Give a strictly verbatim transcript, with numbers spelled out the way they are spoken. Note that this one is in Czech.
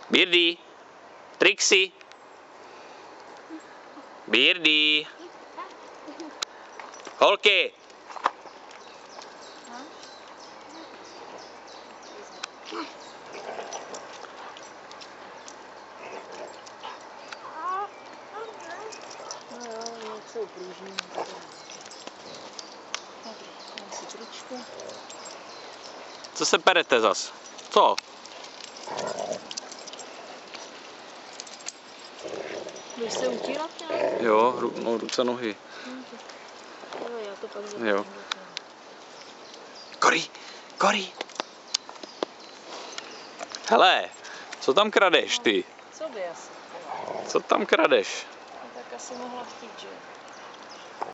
Beardy, Trixie, Beardy, holky. Jsou pružní. Dám si tričku. Co se perete zas? Co? Budeš se utírat nějak? Jo, ru, no, ruce, nohy. Jo, já to pak Jo. zapomenu. Cory, Cory. Hele, co tam kradeš ty? Co by asi? Co tam kradeš? No, tak asi mohla chtít, že?